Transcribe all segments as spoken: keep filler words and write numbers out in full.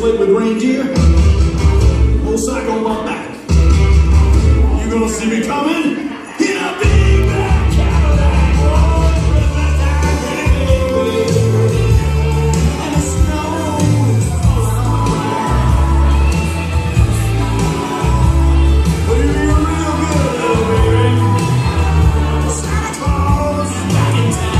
sleigh with reindeer, motorcycle on my back. You gonna see me coming in a big black Cadillac. Oh, Christmas time, baby, and the snow is falling. But it'll be real good, little baby. Santa Claus is back in town.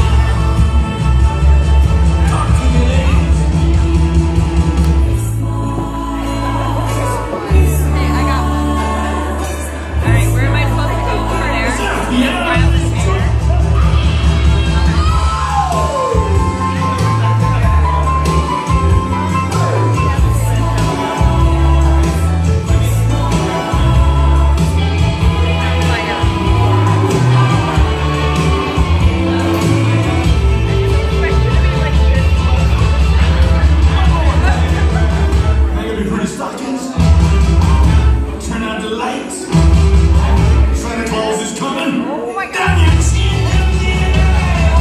Turn out the lights. Santa Claus is coming. Oh my God. Down your chin in the air.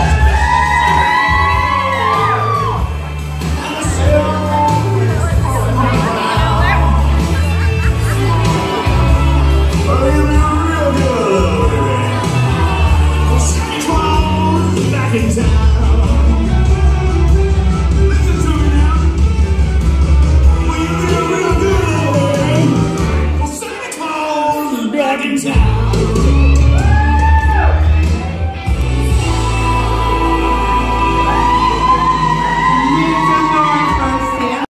And the snow is falling. But it'll be real good, baby. Santa Claus is back in town. Listen to me now. Will you feel real good, baby? Back in town.